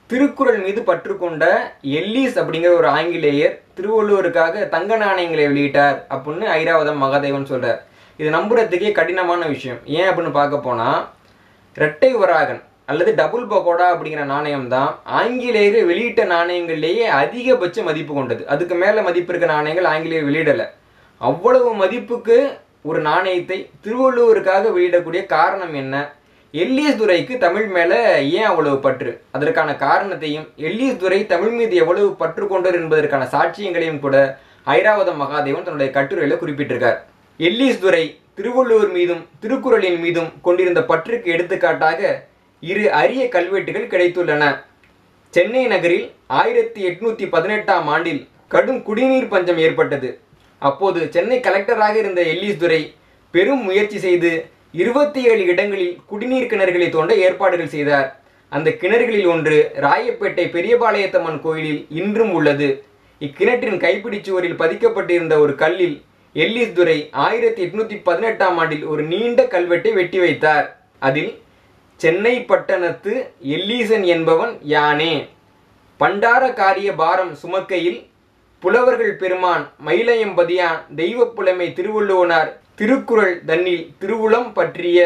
திருக்குறள் மீது பற்று கொண்ட எல்லீஸ் அப்படிங்கிற ஒரு ஆங்கிலேயர் திருவள்ளுவருக்காக தங்க நாணயங்களை வெளியிட்டார் அப்படின்னு ஐராவதம் மகாதேவன் சொல்றார். இது நம்புறதுக்கே கடினமான விஷயம். ஏன் அப்படின்னு பார்க்க போனா, இரட்டை வராகன் அல்லது டபுள் பகோடா அப்படிங்கிற நாணயம் தான் ஆங்கிலேயர் வெளியிட்ட நாணயங்கள்லேயே அதிகபட்ச மதிப்பு கொண்டது. அதுக்கு மேலே மதிப்பு இருக்க நாணயங்கள் ஆங்கிலேயர் வெளியிடலை. அவ்வளவு மதிப்புக்கு ஒரு நாணயத்தை திருவள்ளுவருக்காக வெளியிடக்கூடிய காரணம் என்ன? எல்லீஸ் துரைக்கு தமிழ் மேலே ஏன் அவ்வளவு பற்று? அதற்கான காரணத்தையும் எல்லீஸ் துரை தமிழ் மீது எவ்வளவு பற்று கொண்டார் என்பதற்கான சாட்சியங்களையும் கூட ஐராவதம் மகாதேவன் தன்னுடைய கட்டுரையில் குறிப்பிட்டிருக்கார். எல்லீஸ் துரை திருவள்ளுவர் மீதும் திருக்குறளின் மீதும் கொண்டிருந்த பற்றுக்கு எடுத்துக்காட்டாக இரு அரிய கல்வெட்டுகள் கிடைத்துள்ளன. சென்னை நகரில் 1818ஆம் ஆண்டில் கடும் குடிநீர் பஞ்சம் ஏற்பட்டது. அப்போது சென்னை கலெக்டராக இருந்த எல்லீஸ் துரை பெரும் முயற்சி செய்து 27 இடங்களில் குடிநீர் கிணறுகளை தோண்ட ஏற்பாடுகள் செய்தார். அந்த கிணறுகளில் ஒன்று ராயப்பேட்டை பெரியபாளையத்தம்மன் கோயிலில் இன்றும் உள்ளது. இக்கிணற்றின் கைப்பிடி சுவரில் பதிக்கப்பட்டிருந்த ஒரு கல்லில் எல்லீஸ் துரை 1818ஆம் ஆண்டில் ஒரு நீண்ட கல்வெட்டை வெட்டி வைத்தார். அதில் சென்னை பட்டணத்து எல்லீசன் என்பவன் யானே, பண்டார காரிய பாரம் சுமக்கையில் புலவர்கள் பெருமான் மயிலையம்பதியான் தெய்வ புலமை திருவள்ளுவனார் திருக்குறள் தன்னில் திருவுளம் பற்றிய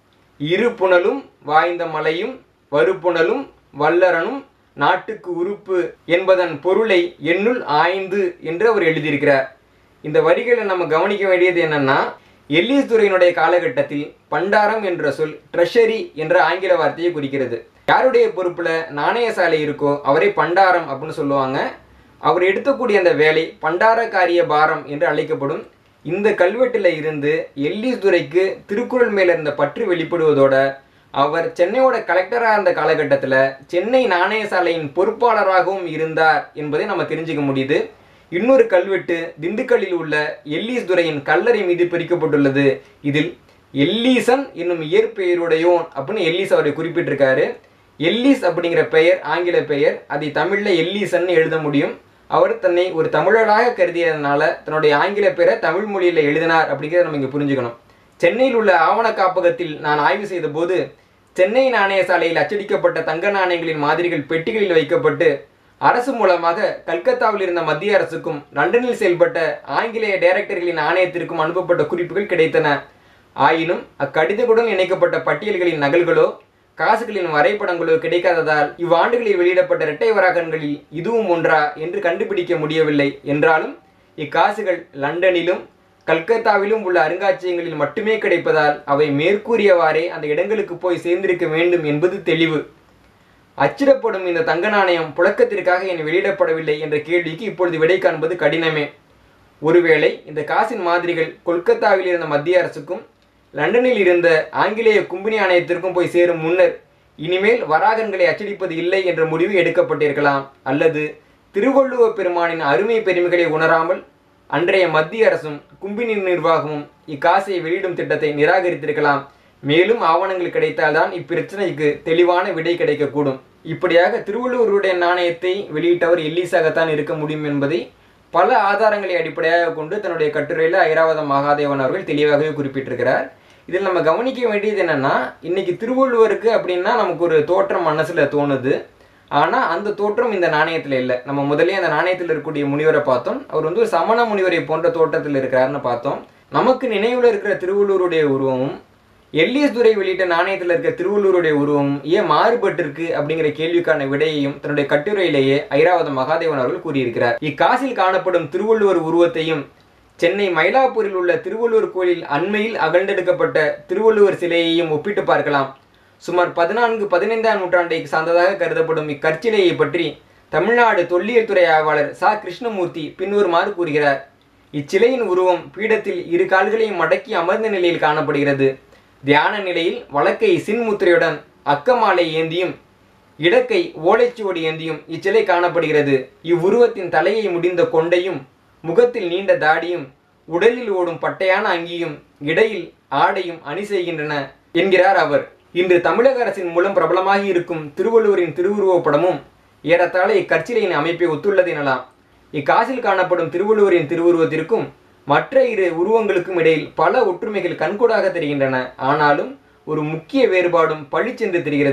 இரு புனலும் வாய்ந்த மலையும் வருப்புணலும் வல்லரனும் நாட்டுக்கு உறுப்பு என்பதன் பொருளை என்னுள் ஆய்ந்து என்று அவர் எழுதியிருக்கிறார். இந்த வரிகளை நம்ம கவனிக்க வேண்டியது என்னன்னா, எல்லீஸ் துரையினுடைய காலகட்டத்தில் பண்டாரம் என்ற சொல் ட்ரெஷரி என்ற ஆங்கில வார்த்தையை குறிக்கிறது. யாருடைய பொறுப்புல நாணய சாலை இருக்கோ அவரை பண்டாரம் அப்படின்னு சொல்லுவாங்க. அவர் எடுக்கக்கூடிய அந்த வேலை பண்டார காரிய பாரம் என்று அழைக்கப்படும். இந்த கல்வெட்டில் இருந்து எல்லீஸ் துரைக்கு திருக்குறள் மேல இருந்த பற்று வெளிப்படுவதோட அவர் சென்னையோட கலெக்டராக இருந்த காலகட்டத்தில் சென்னை நாணய சாலையின் பொறுப்பாளராகவும் இருந்தார் என்பதை நம்ம தெரிஞ்சுக்க முடியுது. இன்னொரு கல்வெட்டு திண்டுக்கல்லில் உள்ள எல்லீஸ் துரையின் கல்லறை மீது பிரிக்கப்பட்டுள்ளது. இதில் எல்லீசன் என்னும் இயற்பெயருடையோன் அப்படின்னு எல்லீஸ் அவரை குறிப்பிட்டிருக்காரு. எல்லீஸ் அப்படிங்கிற பெயர் ஆங்கில பெயர், அதை தமிழில் எல்லீசன் எழுத முடியும். அவர் தன்னை ஒரு தமிழராக கருதியதுனால தன்னுடைய ஆங்கில பெயரை தமிழ் மொழியில் எழுதினார் அப்படிங்கிறத நம்ம இங்கே புரிஞ்சுக்கணும். சென்னையில் உள்ள ஆவண காப்பகத்தில் நான் ஆய்வு செய்த போது சென்னை நாணய சாலையில் அச்சடிக்கப்பட்ட தங்க நாணயங்களின் மாதிரிகள் பெட்டிகளில் வைக்கப்பட்டு அரசு மூலமாக கல்கத்தாவில் இருந்த மத்திய அரசுக்கும் லண்டனில் செயல்பட்ட ஆங்கிலேய டைரக்டர்களின் ஆணையத்திற்கும் அனுப்பப்பட்ட குறிப்புகள் கிடைத்தன. ஆயினும் அக்கடிதத்துடன் இணைக்கப்பட்ட பட்டியல்களின் நகல்களோ காசுகளின் வரைபடங்களோ கிடைக்காததால் இவ்வாண்டுகளில் வெளியிடப்பட்ட இரட்டை வராகன்களில் இதுவும் ஒன்றா என்று கண்டுபிடிக்க முடியவில்லை. என்றாலும் இக்காசுகள் லண்டனிலும் கல்கத்தாவிலும் உள்ள அருங்காட்சியகங்களில் மட்டுமே கிடைப்பதால் அவை மேற்கூறியவாறே அந்த இடங்களுக்கு போய் சேர்ந்திருக்க வேண்டும் என்பது தெளிவு. அச்சிடப்படும் இந்த தங்க நாணயம் புழக்கத்திற்காக என் வெளியிடப்படவில்லை என்ற கேள்விக்கு இப்பொழுது விடை காண்பது கடினமே. ஒருவேளை இந்த காசின் மாதிரிகள் கொல்கத்தாவில் இருந்த மத்திய அரசுக்கும் லண்டனில் இருந்த ஆங்கிலேய கும்பினி ஆணையத்திற்கும் போய் சேரும் முன்னர் இனிமேல் வராகன்களை அச்சடிப்பது இல்லை என்ற முடிவு எடுக்கப்பட்டிருக்கலாம். அல்லது திருவள்ளுவ பெருமானின் அருமை பெருமைகளை உணராமல் அன்றைய மத்திய அரசும் கும்பினி நிர்வாகமும் இக்காசை வெளியிடும் திட்டத்தை நிராகரித்திருக்கலாம். மேலும் ஆவணங்கள் கிடைத்தால்தான் இப்பிரச்சனைக்கு தெளிவான விடை கிடைக்கக்கூடும். இப்படியாக திருவள்ளுவருடைய நாணயத்தை வெளியிட்டவர் எல்லீஸாகத்தான் இருக்க முடியும் என்பதை பல ஆதாரங்களை அடிப்படையாக கொண்டு தன்னுடைய கட்டுரையில் ஐராவதம் மகாதேவன் அவர்கள் தெளிவாகவே குறிப்பிட்டிருக்கிறார். இதில் நம்ம கவனிக்க வேண்டியது என்னென்னா, இன்றைக்கி திருவள்ளுவருக்கு அப்படின்னா நமக்கு ஒரு தோற்றம் மனசில் தோணுது. ஆனால் அந்த தோற்றம் இந்த நாணயத்தில் இல்லை. நம்ம முதலே அந்த நாணயத்தில் இருக்கக்கூடிய முனிவரை பார்த்தோம். அவர் ஒரு சமண முனிவரை போன்ற தோற்றத்தில் இருக்கிறாருன்னு பார்த்தோம். நமக்கு நினைவில் இருக்கிற திருவள்ளுவருடைய உருவமும் எல்லீஸ் துரை வெளியிட்ட நாணயத்தில் இருக்கிற திருவள்ளுவருடைய உருவமும் ஏன் மாறுபட்டிருக்கு அப்படிங்கிற கேள்விக்கான விடையையும் தன்னுடைய கட்டுரையிலேயே ஐராவதம் மகாதேவன் அவர்கள் கூறியிருக்கிறார். இக்காசில் காணப்படும் திருவள்ளுவர் உருவத்தையும் சென்னை மயிலாப்பூரில் உள்ள திருவள்ளுவர் கோயிலில் அண்மையில் அகழ்ந்தெடுக்கப்பட்ட திருவள்ளுவர் சிலையையும் ஒப்பிட்டு பார்க்கலாம். சுமார் 14-15ஆம் நூற்றாண்டை சார்ந்ததாக கருதப்படும் இக்கற்சிலையை பற்றி தமிழ்நாடு தொல்லியல் துறை ஆய்வாளர் ச. கிருஷ்ணமூர்த்தி பின்வருமாறு கூறுகிறார். இச்சிலையின் உருவம் பீடத்தில் இரு கால்களையும் மடக்கி அமர்ந்த நிலையில் காணப்படுகிறது. தியான நிலையில் வலக்கை சின்முத்திரையுடன் அக்கமாலை ஏந்தியும் இடக்கை ஓலைச்சுவடி ஏந்தியும் இச்சிலை காணப்படுகிறது. இவ்வுருவத்தின் தலையை முடிந்த கொண்டையும் முகத்தில் நீண்ட தாடியும் உடலில் ஓடும் பட்டையான அங்கியும் இடையில் ஆடையும் அணி செய்கின்றன என்கிறார் அவர். இன்று தமிழக அரசின் மூலம் பிரபலமாகி இருக்கும் திருவள்ளுவரின் திருவுருவப் படமும் ஏறத்தாழ இக்கற்சிலையின் அமைப்பை ஒத்துள்ளது எனலாம். இக்காசில் காணப்படும் திருவள்ளுவரின் திருவுருவத்திற்கும் மற்ற இரு உருவங்களுக்கும் இடையில் பல ஒற்றுமைகள் கண்கூடாக தெரிகின்றன. ஆனாலும் ஒரு முக்கிய வேறுபாடும் பளிச்சென்று தெரிகிறது.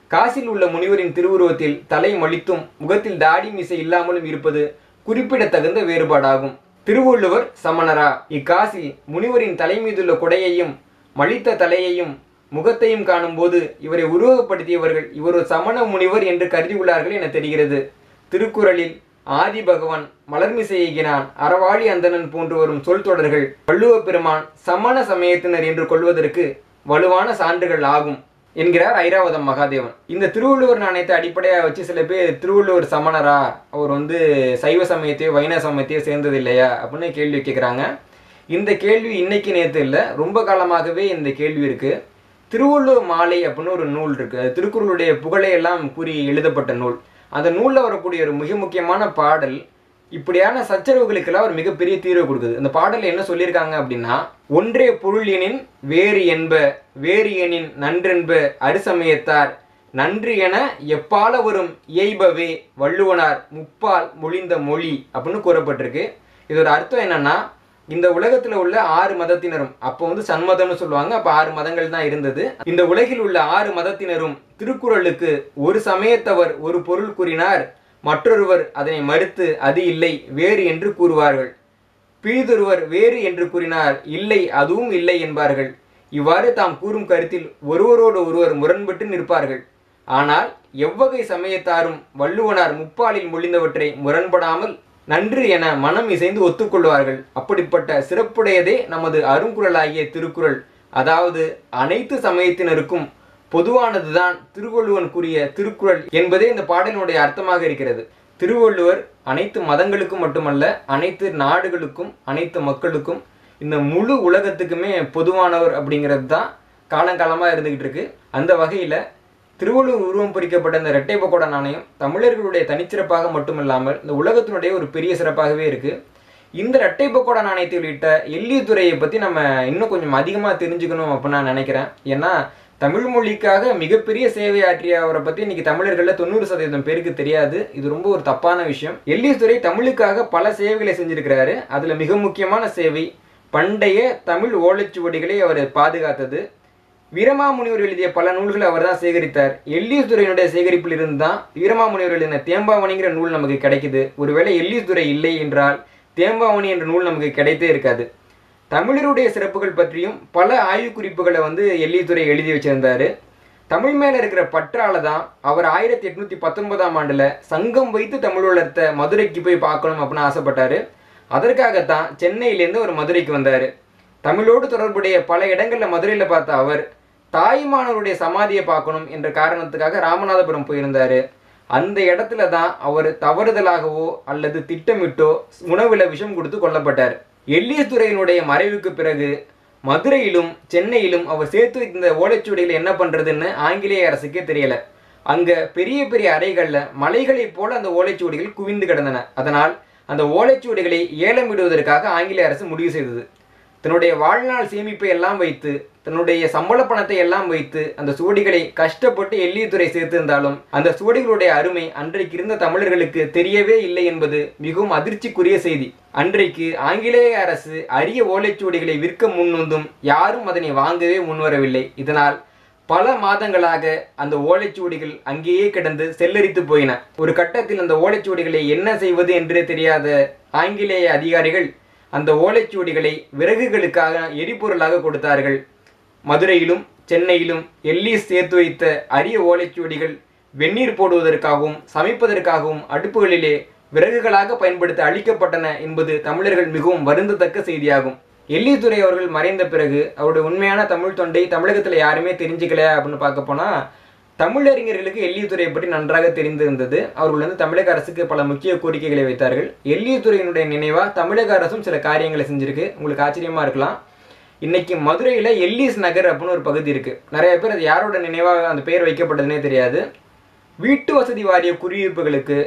காசில் உள்ள முனிவரின் திருவுருவத்தில் தலை மலித்தும் முகத்தில் தாடி மீசை இல்லாமலும் இருப்பது குறிப்பிடத்தகுந்த வேறுபாடாகும். திருவள்ளுவர் சமணரா? இக்காசில் முனிவரின் தலை மீதுள்ள கொடையையும் மலித்த தலையையும் முகத்தையும் காணும்போது இவரை உருவகப்படுத்தியவர்கள் இவர் ஒரு சமண முனிவர் என்று கருதியுள்ளார்கள் என தெரிகிறது. திருக்குறளில் ஆதி பகவான் மலர்மிசையினான் அறவாளி அந்தணன் போன்று வரும் சொல் தொடர்கள் வள்ளுவ பெருமான் சமண சமயத்தினர் என்று கொள்வதற்கு வலுவான சான்றுகள் ஆகும் என்கிறார் ஐராவதம் மகாதேவன். இந்த திருவள்ளுவர் நாணயத்தை அடிப்படையாக வச்சு சில பேர் திருவள்ளுவர் சமணரா, அவர் சைவ சமயத்தையோ வைணவ சமயத்தையோ சேர்ந்தது இல்லையா அப்படின்னு கேள்வி கேட்குறாங்க. இந்த கேள்வி இன்னைக்கு நேற்று இல்லை, ரொம்ப காலமாகவே இந்த கேள்வி இருக்கு. திருவள்ளுவர் மாலை அப்படின்னு ஒரு நூல் இருக்கு. அது திருக்குறளுடைய புகழையெல்லாம் கூறி எழுதப்பட்ட நூல். அந்த நூலில் வரக்கூடிய ஒரு மிக முக்கியமான பாடல் இப்படியான சச்சரவுகளுக்கெல்லாம் ஒரு மிகப்பெரிய தீர்வு கொடுக்குது. அந்த பாடல் என்ன சொல்லியிருக்காங்க அப்படின்னா, ஒன்றே பொருள் எனின் வேறு என்ப, வேறு எனின் நன்றென்ப அருசமயத்தார், நன்று என எப்பால வரும் இயைபவே வள்ளுவனார் முப்பால் மொழிந்த மொழி அப்படின்னு கூறப்பட்டிருக்கு. இதோட அர்த்தம் என்னன்னா, இந்த உலகத்தில் உள்ள 6 மதத்தினரும், அப்போ சன்மதம்னு சொல்லுவாங்க, அப்போ 6 மதங்கள் தான் இருந்தது. இந்த உலகில் உள்ள 6 மதத்தினரும் திருக்குறளுக்கு ஒரு சமயத்தவர் ஒரு பொருள் கூறினார், மற்றொருவர் அதனை மறுத்து அது இல்லை வேறு என்று கூறுவார்கள். பிறிதொருவர் வேறு என்று கூறினார், இல்லை அதுவும் இல்லை என்பார்கள். இவ்வாறு தாம் கூறும் கருத்தில் ஒருவரோடு ஒருவர் முரண்பட்டு நிற்பார்கள். ஆனால் எவ்வகை சமயத்தாரும் வள்ளுவனார் முப்பாலில் மொழிந்தவற்றை முரண்படாமல் நன்று என மனம் இசைந்து ஒத்துக்கொள்வார்கள். அப்படிப்பட்ட சிறப்புடையதே நமது அருங்குறளாகிய திருக்குறள். அதாவது அனைத்து சமயத்தினருக்கும் பொதுவானதுதான் திருவள்ளுவன் கூறிய திருக்குறள் என்பதே இந்த பாடலினுடைய அர்த்தமாக இருக்கிறது. திருவள்ளுவர் அனைத்து மதங்களுக்கும் மட்டுமல்ல, அனைத்து நாடுகளுக்கும் அனைத்து மக்களுக்கும் இந்த முழு உலகத்துக்குமே பொதுவானவர் அப்படிங்கிறது தான் காலங்காலமாக இருந்துகிட்டு இருக்கு. அந்த வகையில் திருவள்ளுவர் உருவம் பொறிக்கப்பட்ட இந்த இரட்டை பக்கோடா நாணயம் தமிழர்களுடைய தனிச்சிறப்பாக மட்டுமில்லாமல் இந்த உலகத்தினுடைய ஒரு பெரிய சிறப்பாகவே இருக்குது. இந்த இரட்டை பக்கோடா நாணயத்தை உள்ளிட்ட எல்லித்துறையை பற்றி நம்ம இன்னும் கொஞ்சம் அதிகமாக தெரிஞ்சுக்கணும் அப்படின்னு நான் நினைக்கிறேன். ஏன்னா தமிழ் மொழிக்காக மிகப்பெரிய சேவை ஆற்றிய அவரை பற்றி இன்னைக்கு தமிழர்களில் 90% பேருக்கு தெரியாது. இது ரொம்ப ஒரு தப்பான விஷயம். எல்லித்துறை தமிழுக்காக பல சேவைகளை செஞ்சிருக்கிறாரு. அதில் மிக முக்கியமான சேவை பண்டைய தமிழ் ஓலைச்சுவடிகளை அவர் பாதுகாத்தது. வீரமாமுனிவர் எழுதிய பல நூல்களை அவர் தான் சேகரித்தார். எல்லித்துறையினுடைய சேகரிப்பில் இருந்து தான் வீரமாமுனிவர் எழுதின தேம்பாவணிங்கிற நூல் நமக்கு கிடைக்குது. ஒருவேளை எல்லித்துறை இல்லை என்றால் தேம்பாவணி என்ற நூல் நமக்கு கிடைத்தே இருக்காது. தமிழருடைய சிறப்புகள் பற்றியும் பல ஆய்வு குறிப்புகளை எல்லித்துறை எழுதி வச்சிருந்தாரு. தமிழ் மேலே இருக்கிற பற்றால தான் அவர் 1819ஆம் ஆண்டில் சங்கம் வைத்து தமிழ் வளர்த்த மதுரைக்கு போய் பார்க்கணும் அப்படின்னு ஆசைப்பட்டார். அதற்காகத்தான் சென்னையிலேருந்து ஒரு மதுரைக்கு வந்தார். தமிழோடு தொடர்புடைய பல இடங்களில் மதுரையில் பார்த்த அவர் தாய்மானவருடைய சமாதியை பார்க்கணும் என்ற காரணத்துக்காக ராமநாதபுரம் போயிருந்தார். அந்த இடத்துல தான் அவர் தவறுதலாகவோ அல்லது திட்டமிட்டோ உணவில் விஷம் கொடுத்து கொல்லப்பட்டார். எல்லித்துறையினுடைய மறைவுக்கு பிறகு மதுரையிலும் சென்னையிலும் அவர் சேர்த்து வைத்த ஓலைச்சுவடிகளை என்ன பண்ணுறதுன்னு ஆங்கிலேய அரசுக்கே தெரியலை. அங்கே பெரிய பெரிய அறைகளில் மலைகளைப் போல அந்த ஓலைச்சுவடிகள் குவிந்து கிடந்தன. அதனால் அந்த ஓலைச்சுவடிகளை ஏலம் விடுவதற்காக ஆங்கிலேய அரசு முடிவு செய்தது. தன்னுடைய வாழ்நாள் சேமிப்பை எல்லாம் வைத்து, தன்னுடைய சம்பள பணத்தை எல்லாம் வைத்து அந்த சுவடிகளை கஷ்டப்பட்டு எல்லித்துறை சேர்த்திருந்தாலும் அந்த சுவடிகளுடைய அருமை அன்றைக்கு இருந்த தமிழர்களுக்கு தெரியவே இல்லை என்பது மிகவும் அதிர்ச்சிக்குரிய செய்தி. அன்றைக்கு ஆங்கிலேய அரசு அரிய ஓலைச்சுவடிகளை விற்க முன்வந்தும் யாரும் அதனை வாங்கவே முன்வரவில்லை. இதனால் பல மாதங்களாக அந்த ஓலைச்சுவடிகள் அங்கேயே கிடந்து செல்லரித்து போயின. ஒரு கட்டத்தில் அந்த ஓலைச்சுவடிகளை என்ன செய்வது என்றே தெரியாத ஆங்கிலேய அதிகாரிகள் அந்த ஓலைச்சுவடிகளை விறகுகளுக்காக எரிபொருளாக கொடுத்தார்கள். மதுரையிலும் சென்னையிலும் எல்லீஸ் சேர்த்து வைத்த அரிய ஓலைச்சுவடிகள் வெந்நீர் போடுவதற்காகவும் சமைப்பதற்காகவும் அடுப்புகளிலே விறகுகளாக பயன்படுத்த அளிக்கப்பட்டன என்பது தமிழர்கள் மிகவும் வருந்தத்தக்க செய்தியாகும். எல்லித்துறை அவர்கள் மறைந்த பிறகு அவருடைய உண்மையான தமிழ் தொண்டை தமிழகத்தில் யாருமே தெரிஞ்சுக்கல அப்படின்னு பார்க்க போனால் தமிழறிஞர்களுக்கு எல்லித்துறையை பற்றி நன்றாக தெரிந்திருந்தது. அவர்கள் தமிழக அரசுக்கு பல முக்கிய கோரிக்கைகளை வைத்தார்கள். எல்லித்துறையினுடைய நினைவாக தமிழக அரசும் சில காரியங்களை செஞ்சிருக்கு. உங்களுக்கு ஆச்சரியமாக இருக்கலாம். இன்னைக்கு மதுரையில் எல்லீஸ் நகர் அப்படின்னு ஒரு பகுதி இருக்குது. நிறைய பேர் அது யாரோட நினைவாக அந்த பெயர் வைக்கப்பட்டதுன்னே தெரியாது. வீட்டு வசதி வாரிய குடியிருப்புகளுக்கு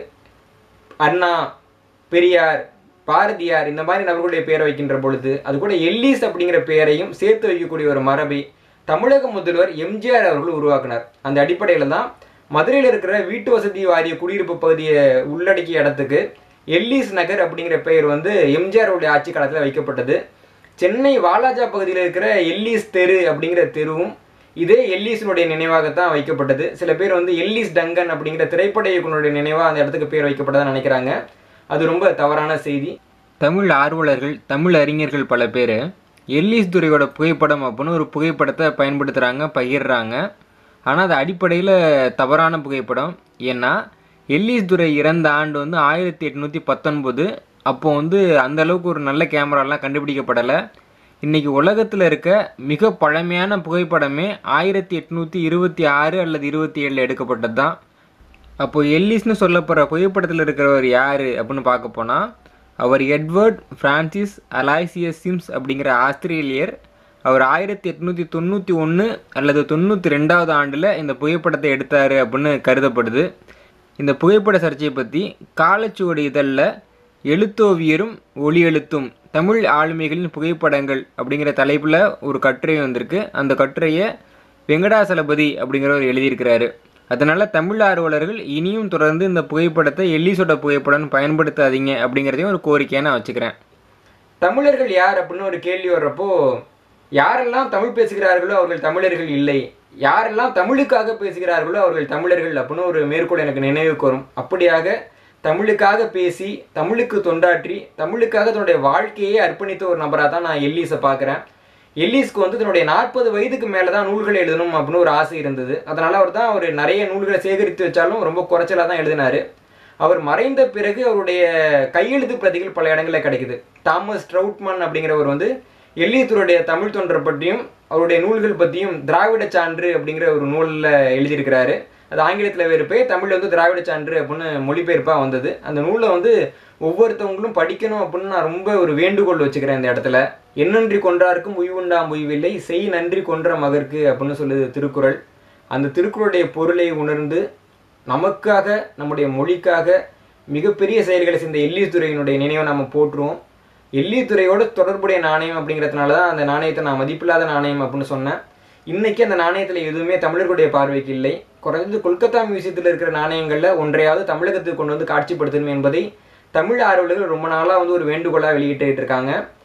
அண்ணா, பெரியார், பாரதியார் இந்த மாதிரி நபர்களுடைய பெயரை வைக்கின்ற பொழுது அது கூட எல்லீஸ் அப்படிங்கிற பெயரையும் சேர்த்து வைக்கக்கூடிய ஒரு மரபை தமிழக முதல்வர் எம்ஜிஆர் அவர்கள் உருவாக்கினார். அந்த அடிப்படையில் தான் மதுரையில் இருக்கிற வீட்டு வசதி வாரிய குடியிருப்பு பகுதியை உள்ளடக்கிய இடத்துக்கு எல்லீஸ் நகர் அப்படிங்கிற பெயர் எம்ஜிஆருடைய ஆட்சி காலத்தில் வைக்கப்பட்டது. சென்னை வாலாஜா பகுதியில் இருக்கிற எல்லீஸ் தெரு அப்படிங்கிற தெருவும் இதே எல்லிஸினுடைய நினைவாகத்தான் வைக்கப்பட்டது. சில பேர் வந்து எல்லிஸ் டங்கன் அப்படிங்கிற திரைப்பட இயக்குனருடைய நினைவாக அந்த இடத்துக்கு பேர் வைக்கப்பட்டதாக நினைக்கிறாங்க. அது ரொம்ப தவறான செய்தி. தமிழ் ஆர்வலர்கள், தமிழ் அறிஞர்கள் பல பேர் எல்லிஸ் துரையோட புகைப்படம் அப்படின்னு ஒரு புகைப்படத்தை பயன்படுத்துகிறாங்க, பகிர்றாங்க. ஆனால் அது அடிப்படையில் தவறான புகைப்படம். ஏன்னா எல்லிஸ் துரை இறந்த ஆண்டு வந்து 1819. அப்போ வந்து அந்தளவுக்கு ஒரு நல்ல கேமராலாம் கண்டுபிடிக்கப்படலை. இன்றைக்கி உலகத்தில் இருக்க மிக பழமையான புகைப்படமே 1826 அல்லது 27 எடுக்கப்பட்டது தான். அப்போது எல்லிஸ்னு சொல்லப்படுற புகைப்படத்தில் இருக்கிறவர் யார் அப்படின்னு பார்க்க போனால் அவர் எட்வர்ட் ஃப்ரான்சிஸ் அலாய்சியஸ் சிம்ஸ் அப்படிங்கிற ஆஸ்திரேலியர். அவர் 1891 அல்லது 92வது ஆண்டில் இந்த புகைப்படத்தை எடுத்தார் அப்படின்னு கருதப்படுது. இந்த புகைப்பட சர்ச்சையை பற்றி காலச்சுவடு இதழில் எழுத்தோவியரும் ஒளி எழுத்தும் தமிழ் ஆளுமைகளின் புகைப்படங்கள் அப்படிங்கிற தலைப்பில் ஒரு கட்டுரை வந்திருக்கு. அந்த கட்டுரையை வெங்கடாசலபதி அப்படிங்கிறவர் எழுதியிருக்கிறாரு. அதனால் தமிழ் ஆர்வலர்கள் இனியும் தொடர்ந்து இந்த புகைப்படத்தை எல்லிஸோட புகைப்படம் பயன்படுத்தாதீங்க அப்படிங்கிறதையும் ஒரு கோரிக்கையை நான் வச்சுக்கிறேன். தமிழர்கள் யார் அப்படின்னு ஒரு கேள்வி வர்றப்போ, யாரெல்லாம் தமிழ் பேசுகிறார்களோ அவர்கள் தமிழர்கள் இல்லை, யாரெல்லாம் தமிழுக்காக பேசுகிறார்களோ அவர்கள் தமிழர்கள் அப்படின்னு ஒரு மேற்கோள் எனக்கு நினைவுக்கு வரும். அப்படியாக தமிழுக்காக பேசி, தமிழுக்கு தொண்டாற்றி, தமிழுக்காக தன்னுடைய வாழ்க்கையை அர்ப்பணித்த ஒரு நபராக தான் நான் எல்லிஸை பார்க்குறேன். எல்லிஸ்க்கு வந்து தன்னுடைய 40 வயதுக்கு மேலே தான் நூல்களை எழுதணும் அப்படின்னு ஒரு ஆசை இருந்தது. அதனால் அவர் நிறைய நூல்களை சேகரித்து வச்சாலும் ரொம்ப குறைச்சலாக தான் எழுதினார். அவர் மறைந்த பிறகு அவருடைய கையெழுத்து பிரதிகள் பல இடங்களில் கிடைக்குது. தாமஸ் ட்ரவுட்மன் அப்படிங்கிறவர் வந்து எல்லிஸுடைய தமிழ் தொண்டரை பற்றியும் அவருடைய நூல்கள் பற்றியும் திராவிட சான்று அப்படிங்கிற ஒரு நூலில் எழுதியிருக்கிறாரு. அது ஆங்கிலத்தில் வேறு பேர், தமிழில் வந்து திராவிட சான்று அப்படின்னு மொழிபெயர்ப்பாக வந்தது. அந்த நூலில் வந்து ஒவ்வொருத்தவங்களும் படிக்கணும் அப்படின்னு நான் ரொம்ப ஒரு வேண்டுகோள் வச்சுக்கிறேன் இந்த இடத்துல. எண்ணன்றி கொன்றார்க்கும் உய்வுண்டாம் உய்வில்லை, செய் நன்றி கொன்ற மகற்கு அப்படின்னு சொல்லுது திருக்குறள். அந்த திருக்குறளுடைய பொருளை உணர்ந்து நமக்காக, நம்முடைய மொழிக்காக மிகப்பெரிய செயல்களை செஞ்ச எல்லிஸ் துரையினுடைய நினைவை நம்ம போற்றுவோம். எல்லிஸ் துரையோட தொடர்புடைய நாணயம் அப்படிங்கிறதுனால தான் அந்த நாணயத்தை நான் மதிப்பில்லாத நாணயம் அப்படின்னு சொன்னேன். இன்றைக்கி அந்த நாணயத்தில் எதுவுமே தமிழர்களுடைய பார்வைக்கு இல்லை. குறைஞ்சது கொல்கத்தா மியூசியத்தில் இருக்கிற நாணயங்களில் ஒன்றையாவது தமிழகத்துக்கு கொண்டு வந்து காட்சிப்படுத்தணும் என்பதை தமிழ் ஆர்வலர்கள் ரொம்ப நாளாக வந்து ஒரு வேண்டுகோளாக வெளியிட்டு இருக்காங்க.